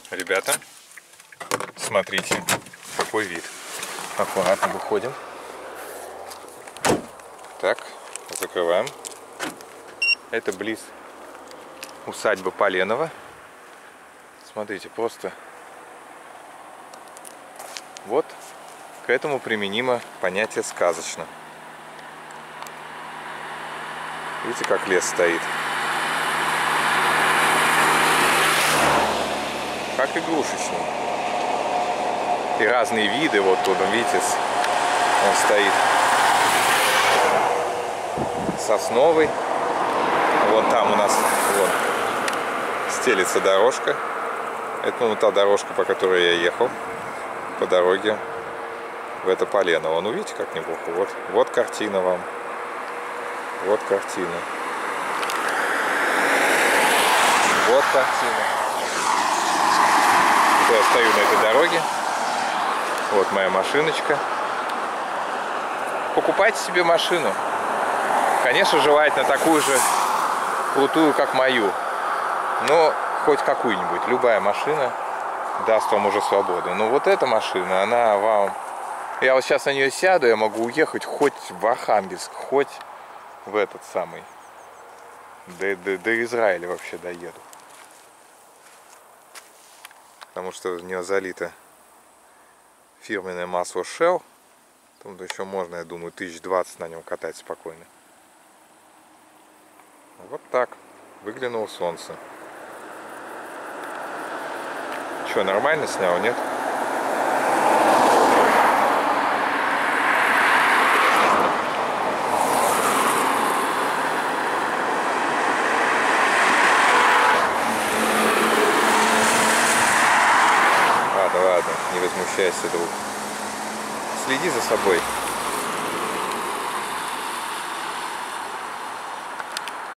Ребята, смотрите, какой вид. Аккуратно выходим. Так, закрываем. Это близ усадьбы Поленова. Смотрите, просто вот к этому применимо понятие сказочно. Видите, как лес стоит? Как игрушечный. И разные виды, вот тут, видите, он стоит. Сосновый. Вон там у нас вот стелится дорожка. Это, ну, та дорожка, по которой я ехал по дороге в это Полено. Вон, увидите, как неплохо. Вот картина вам. Вот картина. Вот картина. Я стою на этой дороге. Вот моя машиночка. Покупайте себе машину. Конечно, желательно такую же крутую, как мою. Но хоть какую-нибудь. Любая машина даст вам уже свободу. Но вот эта машина, она вам... Я вот сейчас на нее сяду, я могу уехать хоть в Архангельск, хоть в этот самый. До Израиля вообще доеду. Потому что в нее залито фирменное масло Shell. Там еще можно, я думаю, 1020 на нем катать спокойно. Вот так. Выглянуло солнце. Что, нормально снял, нет? Ладно, не возмущайся, друг. Следи за собой.